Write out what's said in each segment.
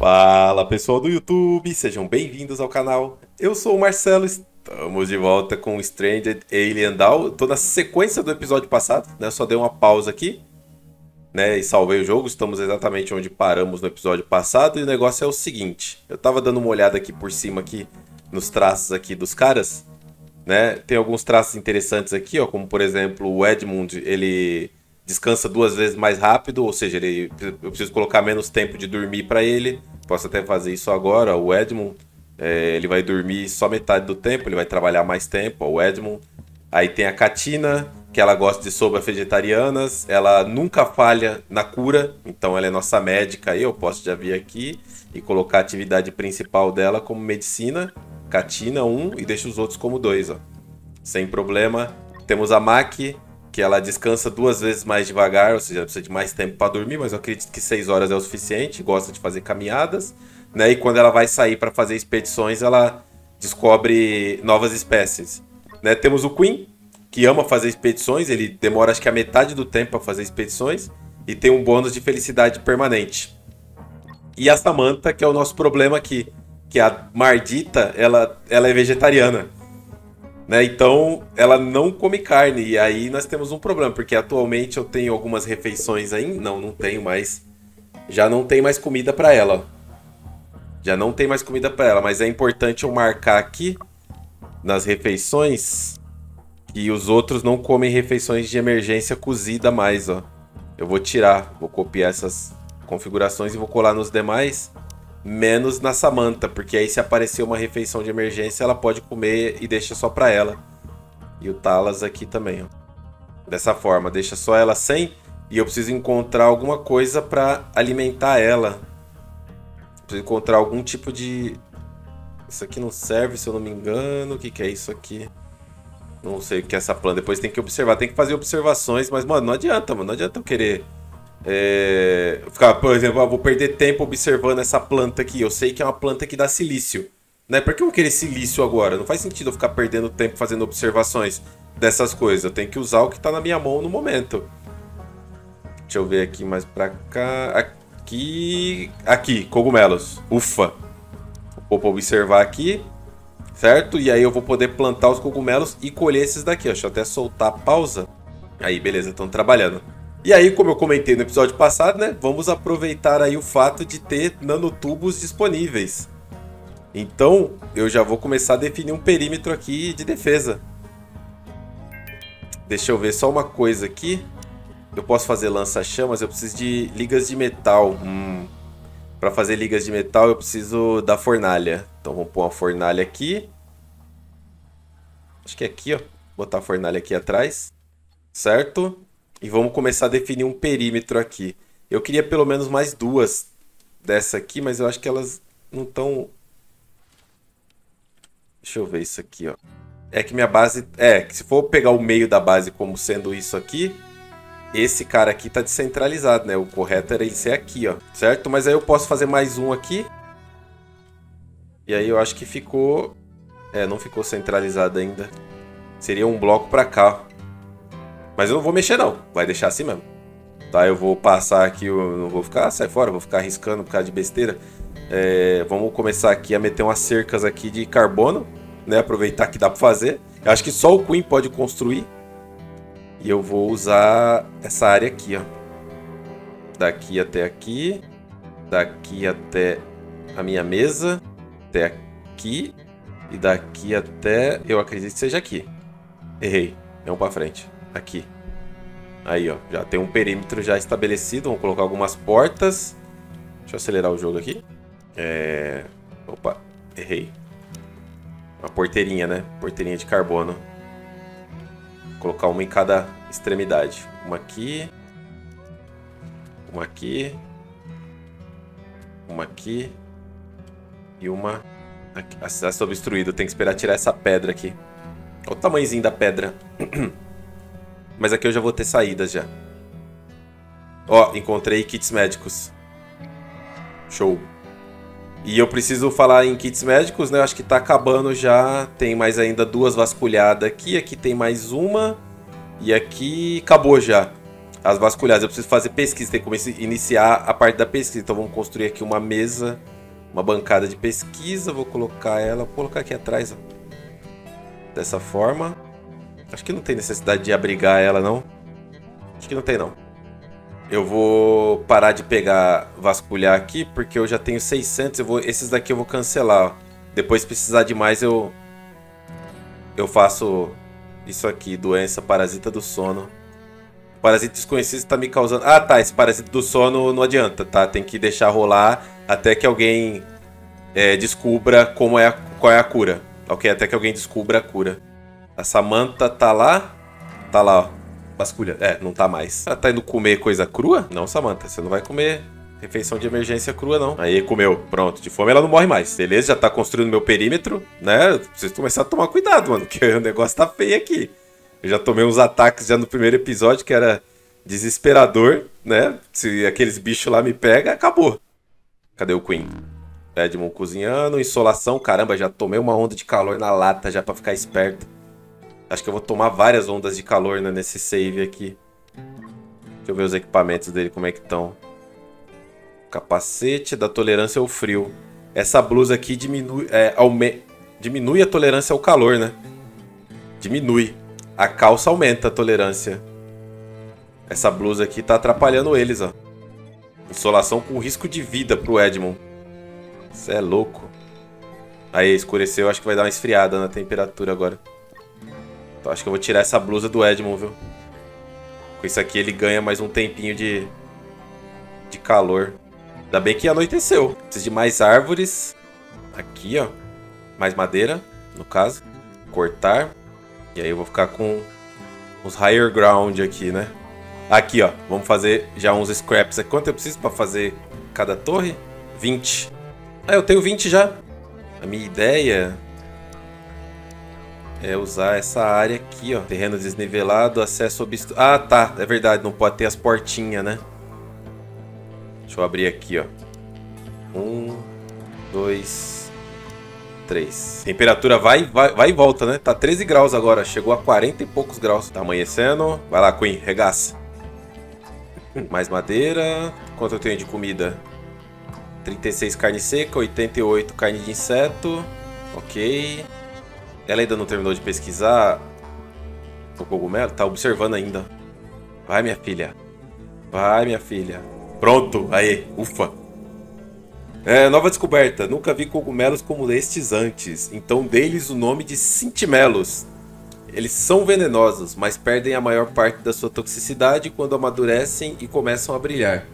Fala pessoal do YouTube, sejam bem-vindos ao canal. Eu sou o Marcelo, estamos de volta com Stranded Alien Dawn. Tô na sequência do episódio passado, né? Só dei uma pausa aqui, né? E salvei o jogo. Estamos exatamente onde paramos no episódio passado. E o negócio é o seguinte: eu tava dando uma olhada aqui por cima aqui nos traços aqui dos caras, né? Tem alguns traços interessantes aqui, ó, como por exemplo o Edmund, ele descansa 2 vezes mais rápido, ou seja, eu preciso colocar menos tempo de dormir para ele. Posso até fazer isso agora. O Edmund, ele vai dormir só metade do tempo, ele vai trabalhar mais tempo, ó, o Edmund. Aí tem a Katina, que ela gosta de sopas vegetarianas, ela nunca falha na cura, então ela é nossa médica aí, eu posso já vir aqui e colocar a atividade principal dela como medicina, Katina 1 e deixa os outros como 2, ó. Sem problema. Temos a Maki, que ela descansa 2 vezes mais devagar, ou seja, ela precisa de mais tempo para dormir, mas eu acredito que 6 horas é o suficiente, gosta de fazer caminhadas, né? E quando ela vai sair para fazer expedições, ela descobre novas espécies, né? Temos o Queen, que ama fazer expedições, ele demora acho que a metade do tempo para fazer expedições, e tem um bônus de felicidade permanente. E a Samantha, que é o nosso problema aqui, que a Mardita, ela é vegetariana, né? Então ela não come carne. E aí nós temos um problema, porque atualmente eu tenho algumas refeições ainda. Não tenho mais. Já não tem mais comida para ela. Já não tem mais comida para ela. Mas é importante eu marcar aqui nas refeições que os outros não comem refeições de emergência cozida mais, ó. Eu vou tirar, vou copiar essas configurações e vou colar nos demais. Menos na Samantha, porque aí se aparecer uma refeição de emergência, ela pode comer e deixa só pra ela. E o Talas aqui também, ó. Dessa forma, deixa só ela sem. E eu preciso encontrar alguma coisa pra alimentar ela. Preciso encontrar algum tipo de... Isso aqui não serve, se eu não me engano. O que é isso aqui? Não sei o que é essa planta. Depois tem que observar, tem que fazer observações. Mas, mano, não adianta, mano. Não adianta eu querer... ficar, por exemplo, vou perder tempo observando essa planta aqui. Eu sei que é uma planta que dá silício, né? Por que eu vou querer silício agora? Não faz sentido eu ficar perdendo tempo fazendo observações dessas coisas. Eu tenho que usar o que tá na minha mão no momento. Deixa eu ver aqui mais pra cá. Aqui, cogumelos. Ufa. Vou observar aqui, certo? E aí eu vou poder plantar os cogumelos e colher esses daqui, ó. Deixa eu até soltar a pausa. Aí, beleza, estão trabalhando. E aí, como eu comentei no episódio passado, né? Vamos aproveitar aí o fato de ter nanotubos disponíveis. Então, eu já vou começar a definir um perímetro aqui de defesa. Deixa eu ver só uma coisa aqui. Eu posso fazer lança-chamas, eu preciso de ligas de metal. Para fazer ligas de metal, eu preciso da fornalha. Então, vamos pôr uma fornalha aqui. Acho que é aqui, ó. Vou botar a fornalha aqui atrás. Certo? E vamos começar a definir um perímetro aqui. Eu queria pelo menos mais 2 dessa aqui, mas eu acho que elas não estão... Deixa eu ver isso aqui, ó. É que minha base... que se for pegar o meio da base como sendo isso aqui, esse cara aqui tá descentralizado, né? O correto era ele ser aqui, ó. Certo? Mas aí eu posso fazer mais um aqui. E aí eu acho que ficou... não ficou centralizado ainda. Seria um bloco pra cá, ó. Mas eu não vou mexer não, vai deixar assim mesmo. Tá, eu vou passar aqui, eu não vou ficar, sai fora, vou ficar arriscando por causa de besteira. Vamos começar aqui a meter umas cercas aqui de carbono, né? Aproveitar que dá pra fazer. Eu acho que só o Queen pode construir. E eu vou usar essa área aqui, ó. Daqui até aqui. Daqui até a minha mesa. Até aqui. E daqui até... Eu acredito que seja aqui. Errei, é um pra frente. Aqui. Aí, ó. Já tem um perímetro já estabelecido. Vamos colocar algumas portas. Deixa eu acelerar o jogo aqui. Opa, errei. Uma porteirinha, né? Porteirinha de carbono. Vou colocar uma em cada extremidade. Uma aqui. Uma aqui. Uma aqui. E uma aqui. Acesso obstruído. Tem que esperar tirar essa pedra aqui. Olha o tamanhozinho da pedra. Mas aqui eu já vou ter saídas já. Ó, encontrei kits médicos. Show. E eu preciso falar em kits médicos, né? Eu acho que tá acabando já. Tem mais ainda 2 vasculhadas aqui. Aqui tem mais uma. E aqui acabou já. As vasculhadas. Eu preciso fazer pesquisa. Tem que iniciar a parte da pesquisa. Então vamos construir aqui uma mesa uma bancada de pesquisa. Vou colocar ela, vou colocar aqui atrás, ó. Dessa forma. Acho que não tem necessidade de abrigar ela, não. Acho que não tem, não. Eu vou parar de pegar, vasculhar aqui, porque eu já tenho 600. Esses daqui eu vou cancelar, ó. Depois, se precisar de mais, eu faço isso aqui. Doença, parasita do sono. Parasita desconhecido está me causando... Ah, tá. Esse parasita do sono não adianta, tá? Tem que deixar rolar até que alguém descubra qual é a cura. Ok? Até que alguém descubra a cura. A Samantha tá lá. Tá lá, ó. Vasculha. Não tá mais. Ela tá indo comer coisa crua? Não, Samantha. Você não vai comer refeição de emergência crua, não. Aí, comeu. Pronto. De fome ela não morre mais. Beleza? Já tá construindo meu perímetro, né? Vocês começaram a tomar cuidado, mano. Porque o negócio tá feio aqui. Eu já tomei uns ataques já no primeiro episódio que era desesperador, né? Se aqueles bichos lá me pegam, acabou. Cadê o Queen? Edmund cozinhando, insolação. Caramba, já tomei uma onda de calor na lata já pra ficar esperto. Acho que eu vou tomar várias ondas de calor, né, nesse save aqui. Deixa eu ver os equipamentos dele, como é que estão. Capacete da tolerância ao frio. Essa blusa aqui diminui a tolerância ao calor, né? Diminui. A calça aumenta a tolerância. Essa blusa aqui tá atrapalhando eles, ó. Insolação com risco de vida pro Edmund. Isso é louco. Aí, escureceu. Acho que vai dar uma esfriada na temperatura agora. Então, acho que eu vou tirar essa blusa do Edmund, viu? Com isso aqui ele ganha mais um tempinho de calor. Ainda bem que anoiteceu. Preciso de mais árvores. Aqui, ó. Mais madeira, no caso. Cortar. E aí eu vou ficar com uns higher ground aqui, né? Aqui, ó. Vamos fazer já uns scraps aqui. Quanto eu preciso para fazer cada torre? 20. Ah, eu tenho 20 já. A minha ideia é usar essa área aqui, ó. Terreno desnivelado, acesso obstruído. Ah, tá. É verdade, não pode ter as portinhas, né? Deixa eu abrir aqui, ó. 1, 2, 3. Temperatura vai e volta, né? Tá 13 graus agora. Chegou a 40 e poucos graus. Tá amanhecendo. Vai lá, Queen. Regaça. Mais madeira. Quanto eu tenho de comida? 36 carne seca, 88 carne de inseto. Ok. Ela ainda não terminou de pesquisar o cogumelo? Tá observando ainda. Vai, minha filha. Vai, minha filha. Pronto. Aí. Ufa. Nova descoberta. Nunca vi cogumelos como estes antes. Então dei-lhes o nome de Cintimelos. Eles são venenosos, mas perdem a maior parte da sua toxicidade quando amadurecem e começam a brilhar.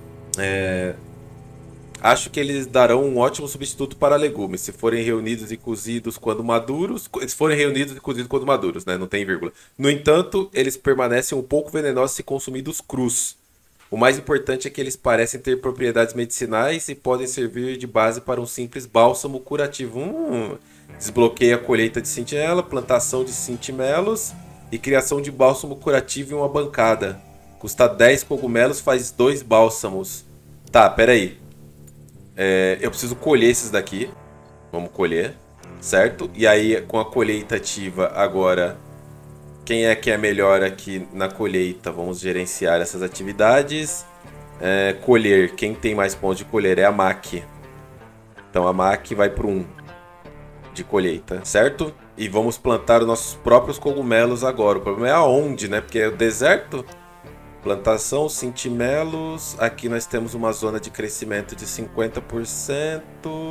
Acho que eles darão um ótimo substituto para legumes, se forem reunidos e cozidos quando maduros. Se forem reunidos e cozidos quando maduros, né? Não tem vírgula. No entanto, eles permanecem um pouco venenosos se consumidos crus. O mais importante é que eles parecem ter propriedades medicinais e podem servir de base para um simples bálsamo curativo. Desbloqueia a colheita de sentinela, plantação de sentimelos e criação de bálsamo curativo em uma bancada. Custa 10 cogumelos, faz 2 bálsamos. Tá, pera aí. Eu preciso colher esses daqui. Vamos colher, certo? E aí, com a colheita ativa agora, quem é que é melhor aqui na colheita? Vamos gerenciar essas atividades. Colher, quem tem mais pontos de colher é a Mac. Então a Mac vai para 1 de colheita, certo? E vamos plantar os nossos próprios cogumelos agora. O problema é aonde, né? Porque é o deserto. Plantação, sentimelos. Aqui nós temos uma zona de crescimento de 50%.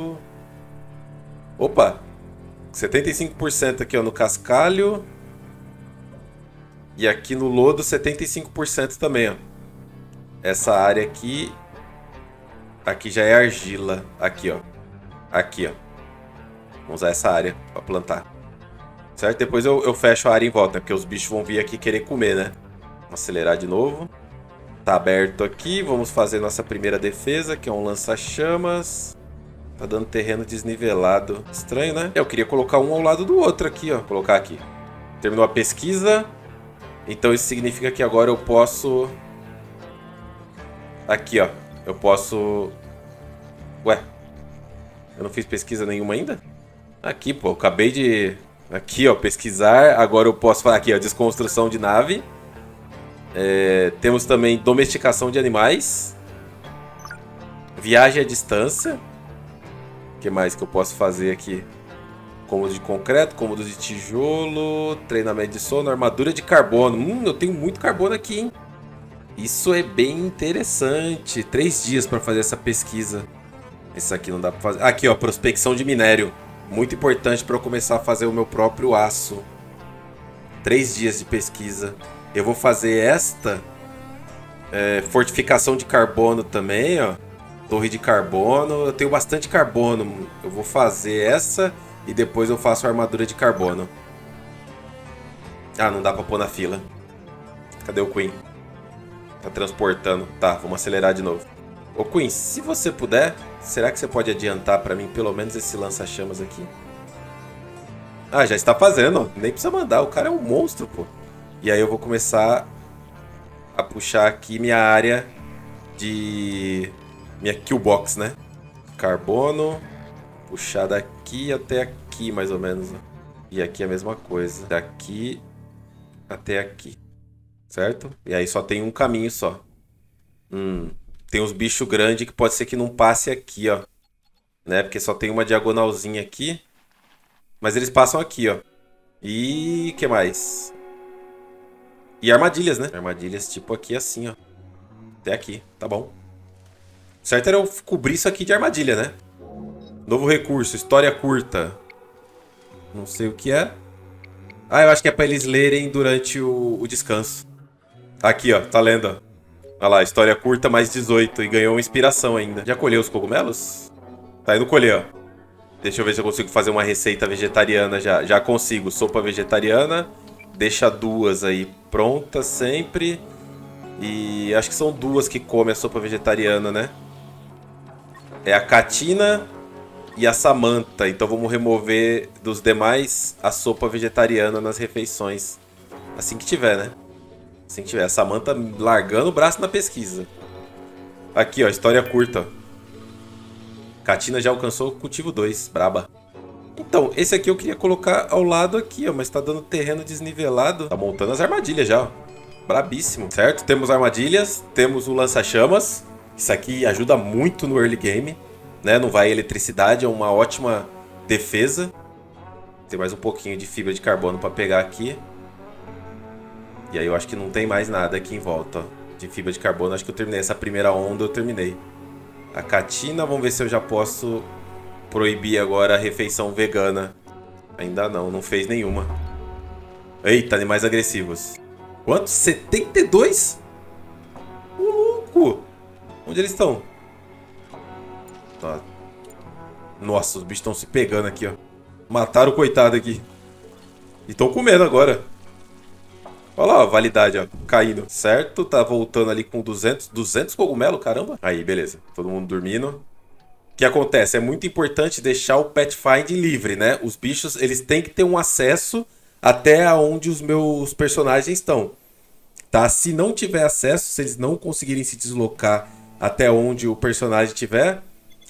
Opa! 75% aqui, ó, no cascalho. E aqui no lodo, 75% também, ó. Essa área aqui... Aqui já é argila. Aqui, ó. Aqui, ó. Vamos usar essa área pra plantar. Certo? Depois eu fecho a área em volta, né? Porque os bichos vão vir aqui querer comer, né? Vamos acelerar de novo. Tá aberto aqui. Vamos fazer nossa primeira defesa, que é um lança-chamas. Tá dando terreno desnivelado. Estranho, né? Eu queria colocar um ao lado do outro aqui, ó. Vou colocar aqui. Terminou a pesquisa. Então isso significa que agora eu posso... Aqui, ó. Eu posso... Ué. Eu não fiz pesquisa nenhuma ainda? Aqui, pô. Eu acabei de... Aqui, ó. Pesquisar. Agora eu posso falar aqui, ó. Desconstrução de nave. Temos também domesticação de animais. Viagem à distância. O que mais que eu posso fazer aqui? Cômodo de concreto, cômodo de tijolo, treinamento de sono, armadura de carbono. Eu tenho muito carbono aqui, hein? Isso é bem interessante. 3 dias para fazer essa pesquisa. Esse aqui não dá para fazer. Aqui, ó, prospecção de minério. Muito importante para eu começar a fazer o meu próprio aço. 3 dias de pesquisa. Eu vou fazer esta fortificação de carbono também, ó. Torre de carbono. Eu tenho bastante carbono. Eu vou fazer essa e depois eu faço a armadura de carbono. Ah, não dá pra pôr na fila. Cadê o Queen? Tá transportando. Tá, vamos acelerar de novo. Ô Queen, se você puder, será que você pode adiantar pra mim pelo menos esse lança-chamas aqui? Ah, já está fazendo. Nem precisa mandar. O cara é um monstro, pô. E aí eu vou começar a puxar aqui minha área de... minha killbox, né? Carbono. Puxar daqui até aqui, mais ou menos. E aqui a mesma coisa. Daqui até aqui. Certo? E aí só tem um caminho só. Tem uns bichos grandes que pode ser que não passe aqui, ó. Né? Porque só tem uma diagonalzinha aqui. Mas eles passam aqui, ó. E... que mais? E armadilhas, né? Armadilhas tipo aqui assim, ó. Até aqui. Tá bom. Certo era eu cobrir isso aqui de armadilha, né? Novo recurso. História curta. Não sei o que é. Ah, eu acho que é pra eles lerem durante o descanso. Aqui, ó. Tá lendo, ó. Olha lá. História curta mais 18. E ganhou uma inspiração ainda. Já colheu os cogumelos? Tá indo colher, ó. Deixa eu ver se eu consigo fazer uma receita vegetariana já. Já consigo. Sopa vegetariana. Deixa 2 aí prontas sempre. E acho que são 2 que comem a sopa vegetariana, né? É a Katina e a Samantha. Então vamos remover dos demais a sopa vegetariana nas refeições. Assim que tiver, né? Assim que tiver. A Samantha largando o braço na pesquisa. Aqui, ó. História curta. Katina já alcançou o cultivo 2. Braba. Então, esse aqui eu queria colocar ao lado aqui, ó. Mas tá dando terreno desnivelado. Tá montando as armadilhas já, ó. Brabíssimo. Certo? Temos armadilhas. Temos o lança-chamas. Isso aqui ajuda muito no early game. Né? Não vai eletricidade. É uma ótima defesa. Tem mais um pouquinho de fibra de carbono pra pegar aqui. E aí eu acho que não tem mais nada aqui em volta, ó. De fibra de carbono. Acho que eu terminei essa primeira onda. Eu terminei. A Katina, vamos ver se eu já posso proibir agora a refeição vegana. Ainda não, não fez nenhuma. Eita, animais agressivos. Quantos? 72? Ô, louco! Onde eles estão? Tá. Nossa, os bichos estão se pegando aqui, ó. Mataram o coitado aqui. E estão comendo agora. Olha lá, a validade, ó, caindo, certo? Tá voltando ali com 200 cogumelos, caramba. Aí, beleza, todo mundo dormindo. O que acontece? É muito importante deixar o Pathfind livre, né? Os bichos, eles têm que ter um acesso até onde os meus personagens estão. Tá? Se não tiver acesso, se eles não conseguirem se deslocar até onde o personagem estiver,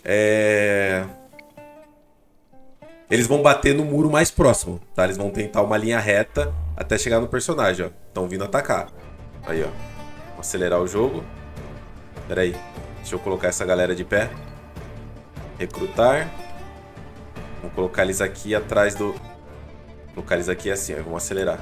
eles vão bater no muro mais próximo, tá? Eles vão tentar uma linha reta até chegar no personagem, ó. Estão vindo atacar. Aí, ó. Vou acelerar o jogo. Pera aí. Deixa eu colocar essa galera de pé. Recrutar. Vamos colocar eles aqui atrás do... Colocar eles aqui assim, ó. Vamos acelerar.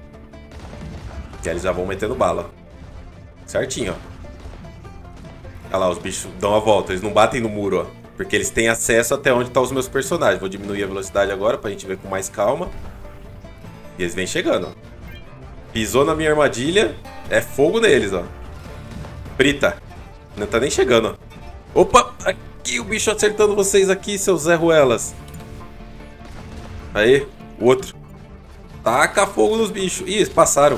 E aí eles já vão metendo bala. Certinho, ó. Olha lá, os bichos dão a volta. Eles não batem no muro, ó. Porque eles têm acesso até onde estão os meus personagens. Vou diminuir a velocidade agora pra gente ver com mais calma. E eles vêm chegando, ó. Pisou na minha armadilha. É fogo neles, ó. Frita. Não tá nem chegando, ó. Opa! Aqui o bicho acertando vocês aqui, seus Zé Ruelas. Aí, o outro. Taca fogo nos bichos. Ih, eles passaram.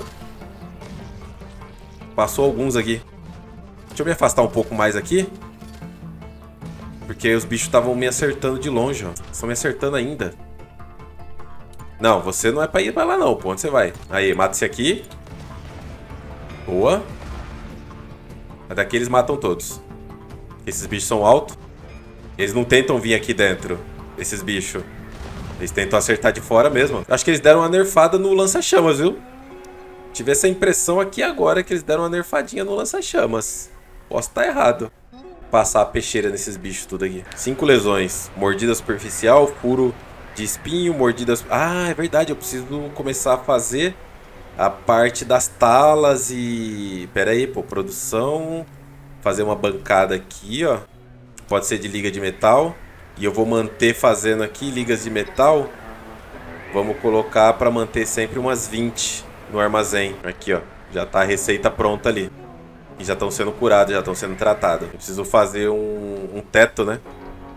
Passou alguns aqui. Deixa eu me afastar um pouco mais aqui. Porque os bichos estavam me acertando de longe, ó. Estão me acertando ainda. Não, você não é pra ir pra lá não, pô. Onde você vai? Aí, mata esse aqui. Boa. Daqui eles matam todos. Esses bichos são altos. Eles não tentam vir aqui dentro, esses bichos. Eles tentam acertar de fora mesmo. Acho que eles deram uma nerfada no lança-chamas, viu? Tive essa impressão aqui agora que eles deram uma nerfadinha no lança-chamas. Posso estar errado. passar a peixeira nesses bichos tudo aqui. 5 lesões. Mordida superficial, furo de espinho, mordidas... Ah, é verdade, eu preciso começar a fazer a parte das talas e... Pera aí, pô, produção... Fazer uma bancada aqui, ó. Pode ser de liga de metal. E eu vou manter fazendo aqui ligas de metal. Vamos colocar para manter sempre umas 20 no armazém. Aqui, ó. Já tá a receita pronta ali. E já estão sendo curadas, já estão sendo tratadas. Eu preciso fazer um teto, né?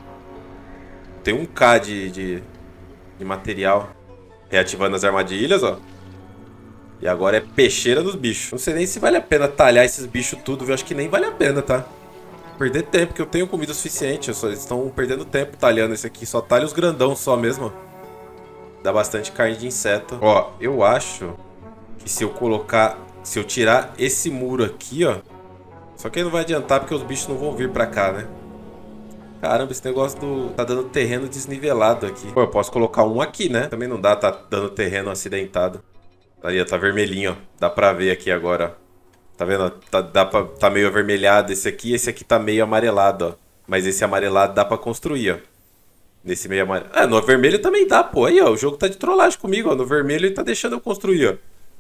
Tem 1K de material. Reativando as armadilhas, ó. E agora é peixeira dos bichos. Não sei nem se vale a pena talhar esses bichos tudo, viu? Acho que nem vale a pena, tá? Perder tempo, porque eu tenho comida suficiente. Eles estão perdendo tempo talhando esse aqui. Só talha os grandão só mesmo. Dá bastante carne de inseto. Ó, eu acho que se eu colocar... Se eu tirar esse muro aqui, ó... Só que aí não vai adiantar, porque os bichos não vão vir pra cá, né? Caramba, esse negócio tá dando terreno desnivelado aqui. Pô, eu posso colocar um aqui, né? Também não dá, tá dando terreno acidentado. Aí, ó, tá vermelhinho, ó. Dá pra ver aqui agora, ó. Tá vendo? Tá meio avermelhado esse aqui tá meio amarelado, ó. Mas esse amarelado dá pra construir, ó. Nesse meio amarelo. Ah, no vermelho também dá, pô. Aí, ó, o jogo tá de trollagem comigo, ó. No vermelho ele tá deixando eu construir, ó.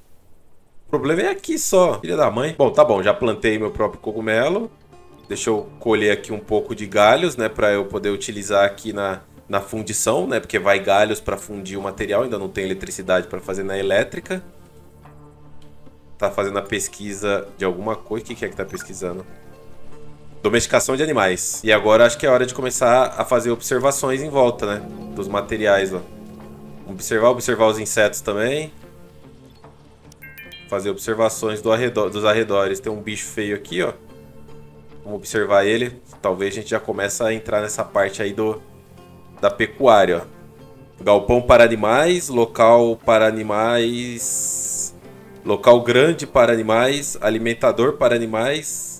O problema é aqui só, filha da mãe. Bom, tá bom, já plantei meu próprio cogumelo. Deixa eu colher aqui um pouco de galhos, né? Pra eu poder utilizar aqui na fundição, né? Porque vai galhos pra fundir o material. Ainda não tem eletricidade pra fazer na elétrica. Tá fazendo a pesquisa de alguma coisa. O que é que tá pesquisando? Domesticação de animais. E agora acho que é hora de começar a fazer observações em volta, né? Dos materiais, ó. Observar os insetos também. Fazer observações dos arredores. Tem um bicho feio aqui, ó. Vamos observar ele. Talvez a gente já comece a entrar nessa parte aí da pecuária, ó. Galpão para animais. Local para animais... Local grande para animais. Alimentador para animais.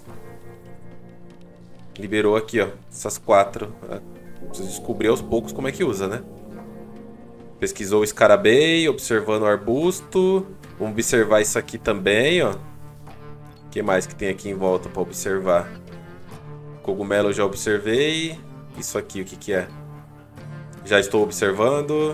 Liberou aqui, ó. Essas 4. Preciso descobrir aos poucos como é que usa, né? Pesquisou o escarabei. Observando o arbusto. Vamos observar isso aqui também, ó. O que mais que tem aqui em volta para observar? Cogumelo eu já observei. Isso aqui, o que que é? Já estou observando.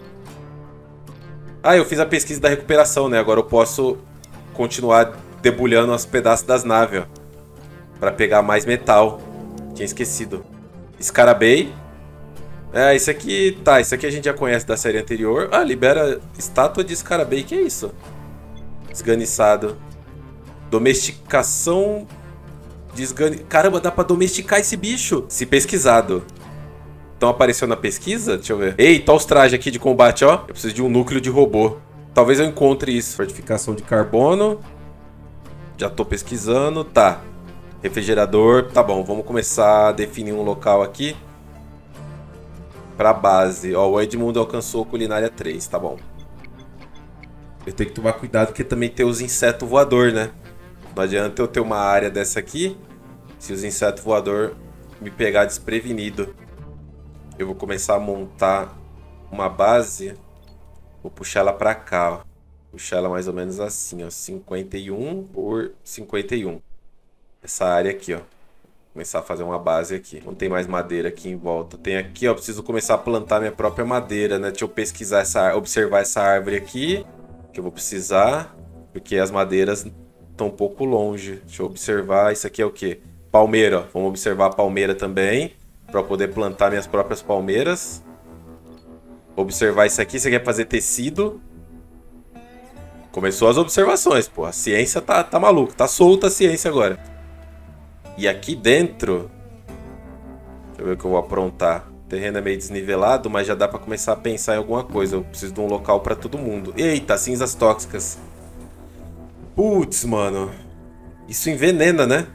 Ah, eu fiz a pesquisa da recuperação, né? Agora eu posso continuar debulhando os pedaços das naves, ó. Pra pegar mais metal. Tinha esquecido. Escarabei. É, esse aqui... Tá, esse aqui a gente já conhece da série anterior. Ah, libera estátua de escarabei. Que é isso? Esganiçado. Domesticação... Caramba, dá pra domesticar esse bicho. Se pesquisado. Então apareceu na pesquisa? Deixa eu ver. Eita, olha os trajes aqui de combate, ó. Eu preciso de um núcleo de robô. Talvez eu encontre isso. Fortificação de carbono. Já tô pesquisando. Tá. Refrigerador. Tá bom, vamos começar a definir um local aqui. Pra base. Ó, o Edmundo alcançou culinária 3. Tá bom. Eu tenho que tomar cuidado porque também tem os insetos voador, né? Não adianta eu ter uma área dessa aqui se os insetos voador me pegar desprevenido. Eu vou começar a montar uma base. Vou puxar ela pra cá, ó. Puxar ela mais ou menos assim, ó. 51 por 51. Essa área aqui, ó. Começar a fazer uma base aqui. Não tem mais madeira aqui em volta. Tem aqui, ó. Preciso começar a plantar minha própria madeira, né? Deixa eu pesquisar observar essa árvore aqui. Que eu vou precisar. Porque as madeiras estão um pouco longe. Deixa eu observar. Isso aqui é o quê? Palmeira, ó. Vamos observar a palmeira também. Para poder plantar minhas próprias palmeiras. Observar isso aqui. Você quer fazer tecido? Começou as observações, pô. A ciência tá maluca. Tá solta a ciência agora. E aqui dentro... Deixa eu ver o que eu vou aprontar. O terreno é meio desnivelado, mas já dá para começar a pensar em alguma coisa. Eu preciso de um local para todo mundo. Eita, cinzas tóxicas. Putz, mano. Isso envenena, né?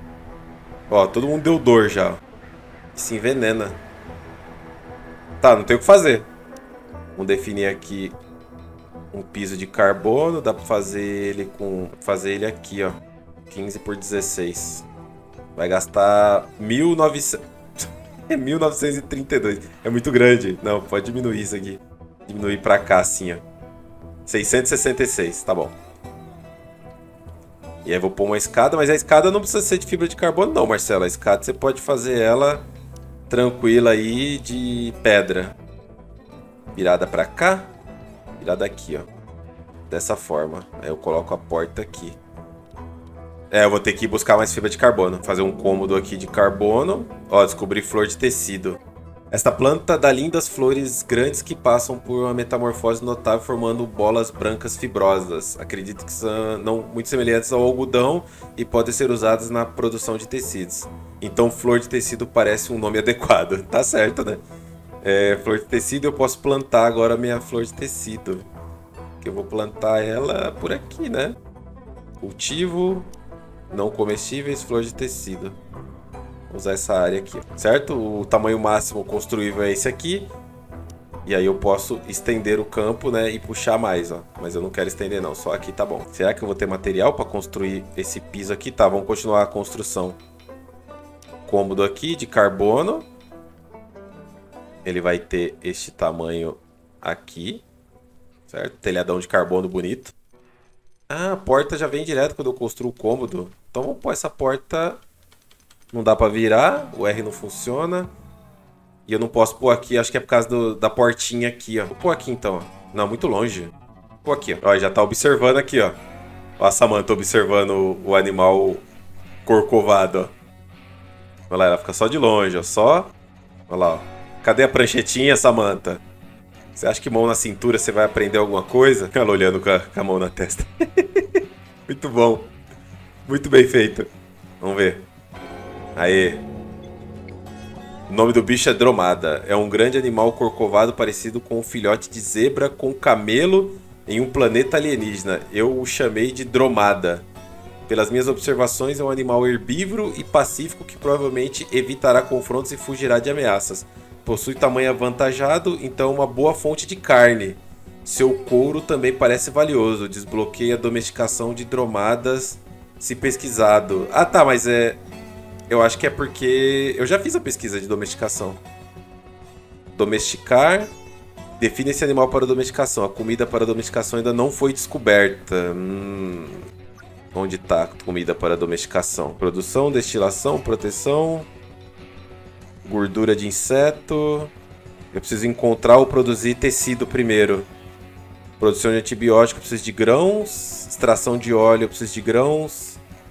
Ó, todo mundo deu dor já. Se envenena. Tá, não tem o que fazer. Vamos definir aqui um piso de carbono. Dá pra fazer ele com... Fazer ele aqui, ó. 15 por 16. Vai gastar 1900... É 1932. É muito grande. Não, pode diminuir isso aqui. Diminuir pra cá, assim, ó. 666, tá bom. E aí vou pôr uma escada, mas a escada não precisa ser de fibra de carbono não, Marcelo. A escada você pode fazer ela tranquila aí de pedra. Virada pra cá, virada aqui, ó. Dessa forma. Aí eu coloco a porta aqui. Eu vou ter que ir buscar mais fibra de carbono. Fazer um cômodo aqui de carbono. Ó, descobri flor de tecido. Esta planta dá lindas flores grandes que passam por uma metamorfose notável, formando bolas brancas fibrosas. Acredito que são não muito semelhantes ao algodão e podem ser usadas na produção de tecidos. Então, flor de tecido parece um nome adequado. Tá certo, né? Flor de tecido, eu posso plantar agora a minha flor de tecido. Que eu vou plantar ela por aqui, né? Cultivo, não comestíveis, flor de tecido. Vou usar essa área aqui, certo? O tamanho máximo construível é esse aqui. E aí eu posso estender o campo, né? E puxar mais, ó. Mas eu não quero estender não, só aqui tá bom. Será que eu vou ter material para construir esse piso aqui? Tá, vamos continuar a construção. Cômodo aqui de carbono. Ele vai ter este tamanho aqui, certo? Telhadão de carbono bonito. Ah, a porta já vem direto quando eu construo o cômodo. Então vamos pôr essa porta... Não dá pra virar, o R não funciona. E eu não posso pôr aqui, acho que é por causa da portinha aqui, ó. Vou pôr aqui então, ó. Não, muito longe. Vou pôr aqui, ó. Ó, já tá observando aqui, ó. Ó a Samantha observando o animal corcovado, ó. Olha lá, ela fica só de longe, ó. Só... Olha lá, ó. Cadê a pranchetinha, Samantha? Você acha que mão na cintura você vai aprender alguma coisa? Ela olhando com a mão na testa. Muito bom. Muito bem feito. Vamos ver. Aê. O nome do bicho é dromada. É um grande animal corcovado parecido com um filhote de zebra com camelo em um planeta alienígena. Eu o chamei de dromada. Pelas minhas observações, é um animal herbívoro e pacífico que provavelmente evitará confrontos e fugirá de ameaças. Possui tamanho avantajado, então uma boa fonte de carne. Seu couro também parece valioso. Desbloqueia a domesticação de dromadas se pesquisado. Ah tá, mas eu acho que é porque... Eu já fiz a pesquisa de domesticação. Domesticar. Define esse animal para domesticação. A comida para domesticação ainda não foi descoberta. Onde está a comida para domesticação? Produção, destilação, proteção. Gordura de inseto. Eu preciso encontrar ou produzir tecido primeiro. Produção de antibiótico, eu preciso de grãos. Extração de óleo, eu preciso de grãos.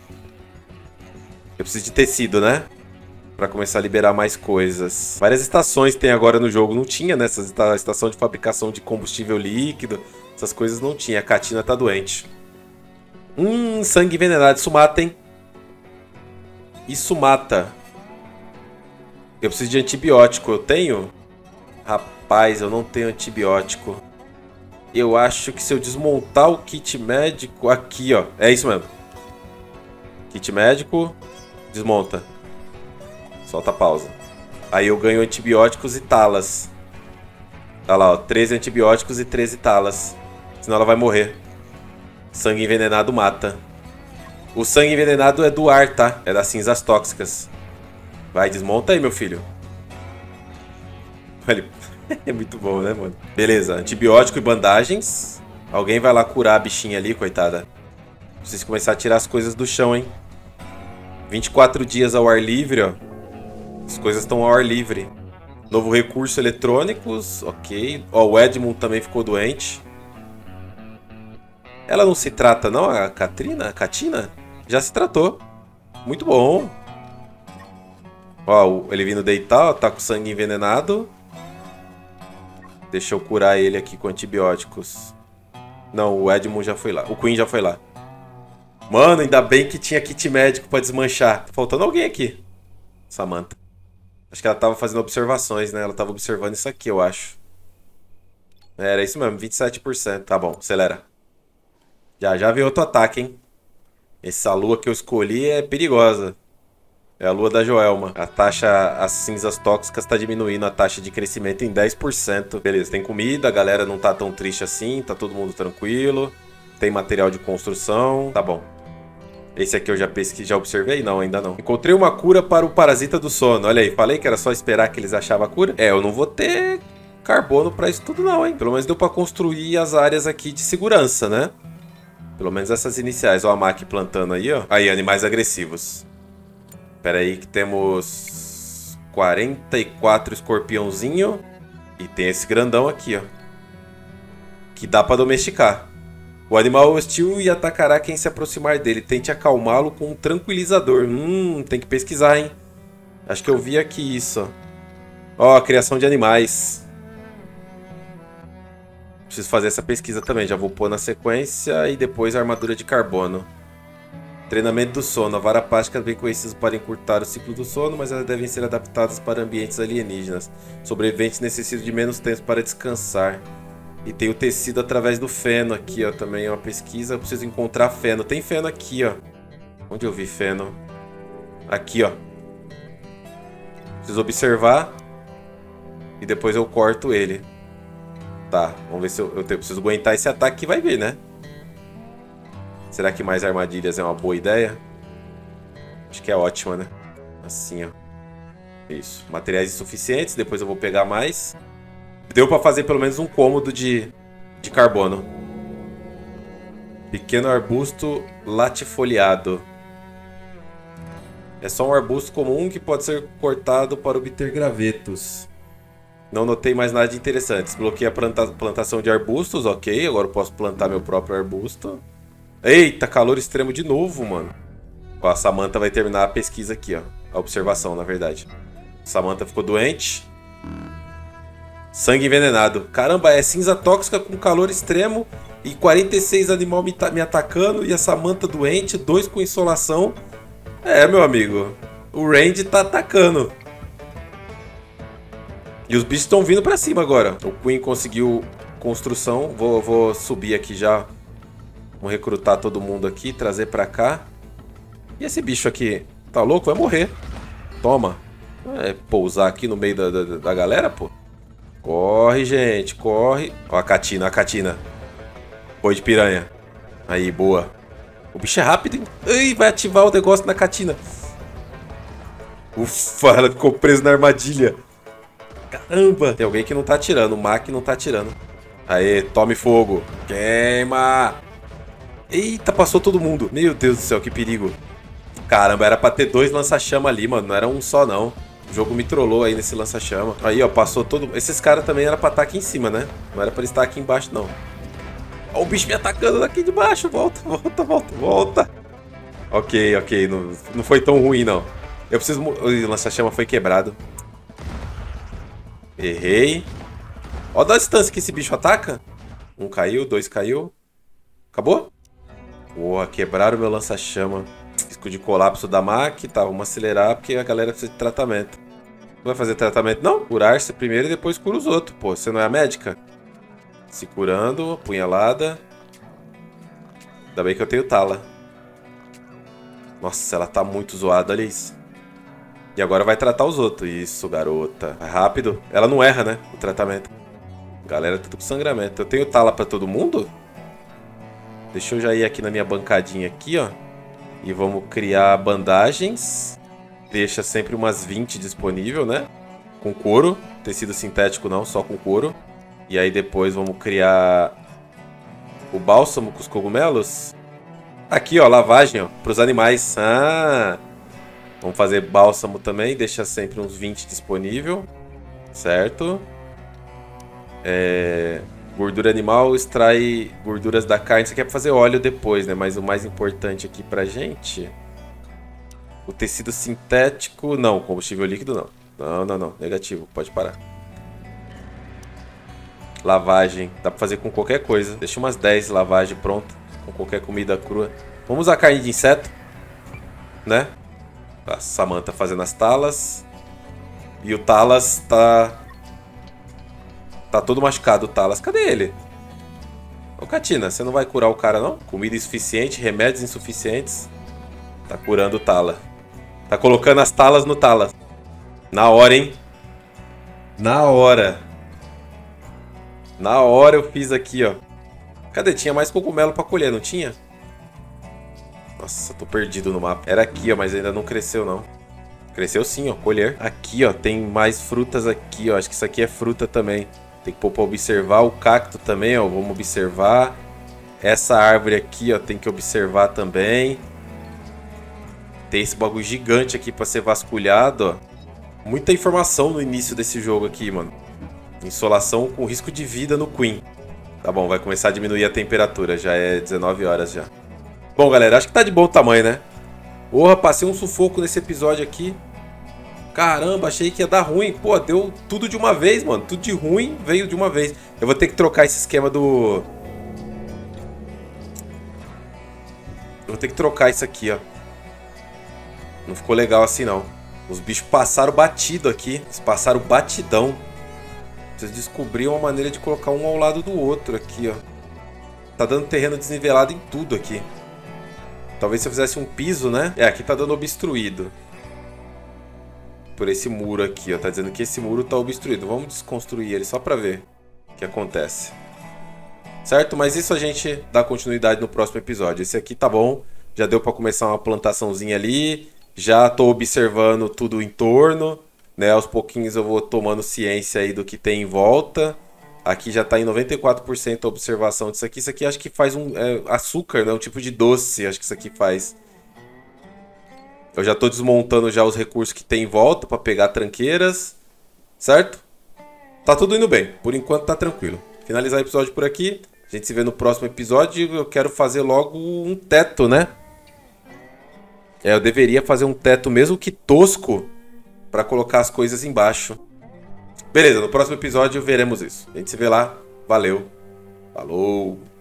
Eu preciso de tecido, né? Pra começar a liberar mais coisas. Várias estações tem agora no jogo. Não tinha, né? Essa estação de fabricação de combustível líquido. Essas coisas não tinha. A Catina tá doente. Sangue envenenado. Isso mata, hein? Isso mata. Eu preciso de antibiótico. Eu tenho? Rapaz, eu não tenho antibiótico. Eu acho que se eu desmontar o kit médico... Aqui, ó. É isso mesmo. Kit médico... Desmonta. Solta a pausa. Aí eu ganho antibióticos e talas. Olha lá, ó. 13 antibióticos e 13 talas. Senão ela vai morrer. Sangue envenenado mata. O sangue envenenado é do ar, tá? É das cinzas tóxicas. Vai, desmonta aí, meu filho. Olha. É muito bom, né, mano? Beleza, antibiótico e bandagens. Alguém vai lá curar a bichinha ali, coitada. Preciso começar a tirar as coisas do chão, hein? 24 dias ao ar livre, ó. As coisas estão ao ar livre. Novo recurso eletrônicos, ok. Ó, o Edmund também ficou doente. Ela não se trata, não? A Katrina? A Katina? Já se tratou. Muito bom. Ó, ele vindo deitar, ó, tá com sangue envenenado. Deixa eu curar ele aqui com antibióticos. Não, o Edmund já foi lá. O Queen já foi lá. Mano, ainda bem que tinha kit médico pra desmanchar. Tá faltando alguém aqui. Samantha. Acho que ela tava fazendo observações, né? Ela tava observando isso aqui, eu acho. Era isso mesmo, 27%. Tá bom, acelera. Já veio outro ataque, hein? Essa lua que eu escolhi é perigosa. É a lua da Joelma. A taxa, as cinzas tóxicas tá diminuindo a taxa de crescimento em 10%. Beleza, tem comida, a galera não tá tão triste assim, tá todo mundo tranquilo. Tem material de construção, tá bom. Esse aqui eu já pesquisei, já observei? Não, ainda não. Encontrei uma cura para o parasita do sono. Olha aí, falei que era só esperar que eles achavam a cura. Eu não vou ter carbono pra isso tudo não, hein? Pelo menos deu pra construir as áreas aqui de segurança, né? Pelo menos essas iniciais. Ó a Maki plantando aí, ó. Aí, animais agressivos. Pera aí que temos 44 escorpiãozinho. E tem esse grandão aqui, ó. Que dá pra domesticar. O animal hostil e atacará quem se aproximar dele. Tente acalmá-lo com um tranquilizador. Tem que pesquisar, hein? Acho que eu vi aqui isso, ó. Ó, criação de animais. Preciso fazer essa pesquisa também. Já vou pôr na sequência. E depois a armadura de carbono. Treinamento do sono. Varapáticas bem conhecidas para encurtar o ciclo do sono, mas elas devem ser adaptadas para ambientes alienígenas. Sobreviventes necessitam de menos tempo para descansar. E tem o tecido através do feno aqui, ó. Também é uma pesquisa. Eu preciso encontrar feno. Tem feno aqui, ó. Onde eu vi feno? Aqui, ó. Preciso observar. E depois eu corto ele. Tá, vamos ver se eu preciso aguentar esse ataque que vai vir, né? Será que mais armadilhas é uma boa ideia? Acho que é ótima, né? Assim, ó. Isso. Materiais insuficientes. Depois eu vou pegar mais. Deu pra fazer pelo menos um cômodo de carbono. Pequeno arbusto latifoliado. É só um arbusto comum que pode ser cortado para obter gravetos. Não notei mais nada de interessante. Desbloqueei a plantação de arbustos, ok. Agora eu posso plantar meu próprio arbusto. Eita, calor extremo de novo, mano. Ó, a Samantha vai terminar a pesquisa aqui, ó. A observação, na verdade. Samantha ficou doente. Sangue envenenado. Caramba, é cinza tóxica com calor extremo e 46 animal me atacando e a Samantha doente, 2 com insolação. É, meu amigo. O Randy tá atacando. E os bichos estão vindo pra cima agora. O Queen conseguiu construção. Vou subir aqui já. Vamos recrutar todo mundo aqui, trazer pra cá. E esse bicho aqui, tá louco? Vai morrer. Toma. É pousar aqui no meio da galera, pô. Corre, gente, corre. Ó a Catina, a Catina. Boi de piranha. Aí, boa. O bicho é rápido, hein? Ai, vai ativar o negócio na Catina. Ufa, ela ficou presa na armadilha. Caramba. Tem alguém que não tá atirando. O Mac não tá atirando. Aê, tome fogo. Queima. Eita, passou todo mundo. Meu Deus do céu, que perigo. Caramba, era pra ter 2 lança-chama ali, mano. Não era um só, não. O jogo me trollou aí nesse lança-chama. Aí, ó, passou todo... Esses caras também era pra estar aqui em cima, né? Não era pra eles estar aqui embaixo, não. Ó, o bicho me atacando daqui de baixo. Volta, volta, volta, volta. Ok, ok. Não foi tão ruim, não. Eu preciso... O lança-chama foi quebrado. Errei. Ó da distância que esse bicho ataca. 1 caiu, 2 caiu. Acabou? Porra, quebraram o meu lança-chama. Risco de colapso da máquina. Tá, vamos acelerar porque a galera precisa de tratamento. Não vai fazer tratamento, não? Curar-se primeiro e depois cura os outros. Pô, você não é a médica? Se curando, apunhalada. Ainda bem que eu tenho tala. Nossa, ela tá muito zoada, olha isso. E agora vai tratar os outros. Isso, garota. É rápido. Ela não erra, né? O tratamento. Galera, tudo com sangramento. Eu tenho tala pra todo mundo? Deixa eu já ir aqui na minha bancadinha aqui, ó. E vamos criar bandagens. Deixa sempre umas 20 disponível, né? Com couro. Tecido sintético não, só com couro. E aí depois vamos criar o bálsamo com os cogumelos. Aqui, ó, lavagem, ó, pros animais. Ah! Vamos fazer bálsamo também. Deixa sempre uns 20 disponível. Certo? Gordura animal extrai gorduras da carne. Isso aqui é pra fazer óleo depois, né? Mas o mais importante aqui pra gente... O tecido sintético... Não, combustível líquido não. Não, não, não. Negativo. Pode parar. Lavagem. Dá pra fazer com qualquer coisa. Deixa umas 10 lavagem pronta. Com qualquer comida crua. Vamos usar carne de inseto. Né? A Samantha fazendo as talas. E o Talas tá... Tá todo machucado o Talas. Cadê ele? Ô, Catina, você não vai curar o cara, não? Comida insuficiente, remédios insuficientes. Tá curando o Tala. Tá colocando as talas no Talas. Na hora, hein? Na hora. Na hora eu fiz aqui, ó. Cadê? Tinha mais cogumelo pra colher, não tinha? Nossa, tô perdido no mapa. Era aqui, ó, mas ainda não cresceu, não. Cresceu sim, ó, colher. Aqui, ó, tem mais frutas aqui, ó. Acho que isso aqui é fruta também. Tem que pôr pra observar o cacto também, ó. Vamos observar. Essa árvore aqui, ó, tem que observar também. Tem esse bagulho gigante aqui pra ser vasculhado, ó. Muita informação no início desse jogo aqui, mano. Insolação com risco de vida no Queen. Tá bom, vai começar a diminuir a temperatura. Já é 19 horas já. Bom, galera, acho que tá de bom tamanho, né? Porra, passei um sufoco nesse episódio aqui. Caramba, achei que ia dar ruim. Pô, deu tudo de uma vez, mano. Tudo de ruim veio de uma vez. Eu vou ter que trocar esse esquema do... Eu vou ter que trocar isso aqui, ó. Não ficou legal assim, não. Os bichos passaram batido aqui. Eles passaram batidão. Preciso descobrir uma maneira de colocar um ao lado do outro aqui, ó. Tá dando terreno desnivelado em tudo aqui. Talvez se eu fizesse um piso, né? É, aqui tá dando obstruído. Por esse muro aqui, ó. Tá dizendo que esse muro tá obstruído. Vamos desconstruir ele só pra ver o que acontece. Certo? Mas isso a gente dá continuidade no próximo episódio. Esse aqui tá bom. Já deu pra começar uma plantaçãozinha ali. Já tô observando tudo em torno, né? Aos pouquinhos eu vou tomando ciência aí do que tem em volta. Aqui já tá em 94% a observação disso aqui. Isso aqui acho que faz um açúcar, né? Um tipo de doce, acho que isso aqui faz. Eu já tô desmontando já os recursos que tem em volta para pegar tranqueiras, certo? Tá tudo indo bem, por enquanto tá tranquilo. Finalizar o episódio por aqui. A gente se vê no próximo episódio. Eu quero fazer logo um teto, né? Eu deveria fazer um teto mesmo que tosco para colocar as coisas embaixo. Beleza, no próximo episódio veremos isso. A gente se vê lá. Valeu. Falou.